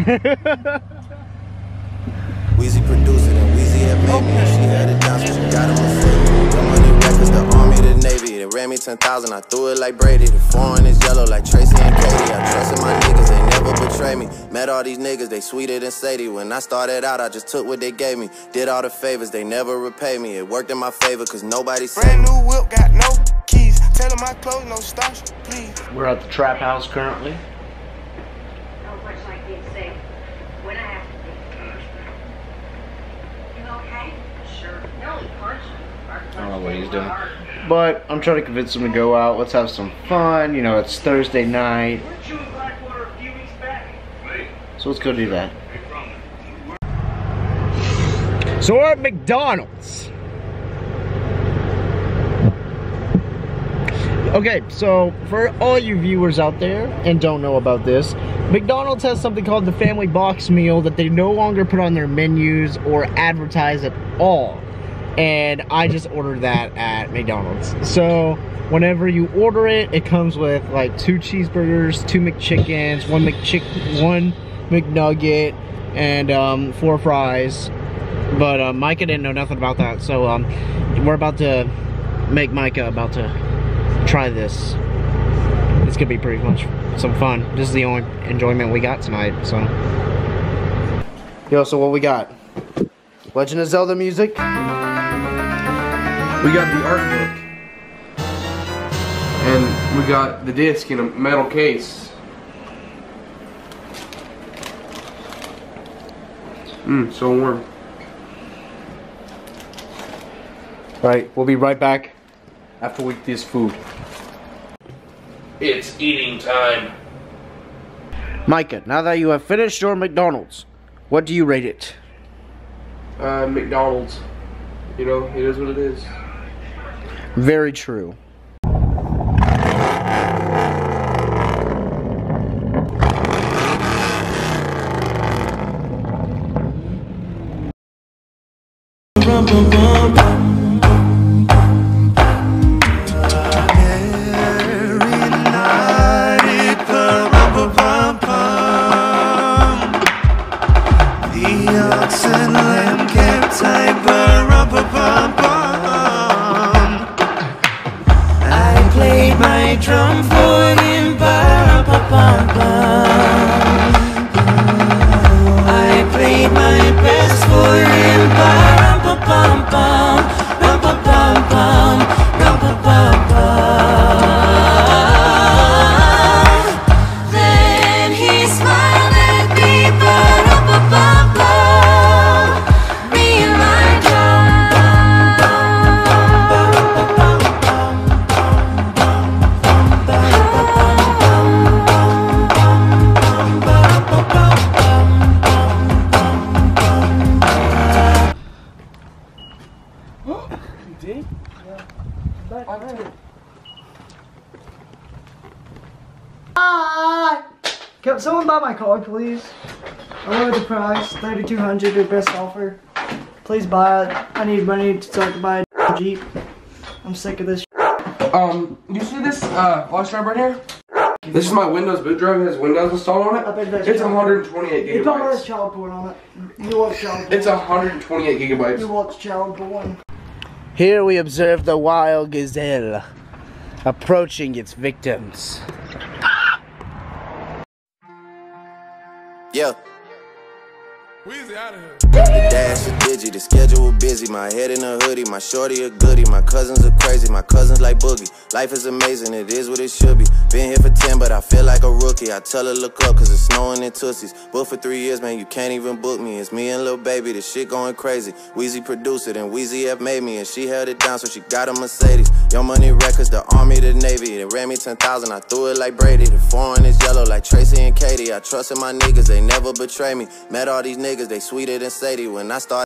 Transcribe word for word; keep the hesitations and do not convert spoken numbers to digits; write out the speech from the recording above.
Weezy produced it and Weezy had made me, and she had it down, so she got him a favor. Your money records, the army, the navy. They ran me ten thousand, I threw it like Brady. The foreign is yellow like Tracy and Katie. I trusted my niggas, they never betray me. Met all these niggas, they sweeter than Sadie. When I started out, I just took what they gave me. Did all the favors, they never repay me. It worked in my favor, cause nobody said. Brand new whip, got no keys. Tell them my clothes, no starch, please. We're at the trap house currently. No question like being safe. When I have to be. You okay? Sure. No, he punched me. I don't know what he's doing. But I'm trying to convince him to go out. Let's have some fun. You know, it's Thursday night. So let's go do that. So we're at McDonald's. Okay, so for all you viewers out there and don't know about this, McDonald's has something called the family box meal that they no longer put on their menus or advertise at all. And I just ordered that at McDonald's. So whenever you order it, it comes with like two cheeseburgers, two McChickens, one McChick, one McNugget, and um, four fries. But uh, Micah didn't know nothing about that, so um, we're about to make Micah about to try this. It's gonna be pretty much some fun. This is the only enjoyment we got tonight. So, yo, so what we got? Legend of Zelda music. We got the art book, and we got the disc in a metal case. Mmm, so warm. Alright, we'll be right back after we eat this food. It's eating time. Micah, now that you have finished your McDonald's, what do you rate it? Uh, McDonald's. You know, it is what it is. Very true. Drum for him, ba ba ba ba. I played my best for him, ba ba ba ba, ba ba ba ba, ba ba ba ba. Then he smiled at me, ba ba ba ba. Me and my Hi! Can someone buy my car, please? I wanted the price, thirty-two hundred dollars, your best offer. Please buy it. I need money to start to buy a Jeep. I'm sick of this. Um, you see this uh, flash drive right here? This is my Windows boot drive. It has Windows installed on it. It's one hundred twenty-eight gigabytes. It don't have child porn on it. You watch child porn. It's one hundred twenty-eight gigabytes. You watch child porn. Here we observe the wild gazelle approaching its victims. Yeah. Weezy out of here. The dash is digi, the schedule busy. My head in a hoodie, my shorty a goodie. My cousins are crazy, my cousins like Boogie. Life is amazing, it is what it should be. Been here for ten, but I feel like a rookie. I tell her look up, cause it's snowing in Tootsies. Booked for three years, man, you can't even book me. It's me and Lil Baby, the shit going crazy. Weezy produced it, and Weezy F made me. And she held it down, so she got a Mercedes. Your money records, the army, the navy. They ran me ten thousand, I threw it like Brady. The foreign is yellow like Tracy and Katie. I trusted my niggas, they never betray me. Met all these niggas, they sweeter than Sadie. When I started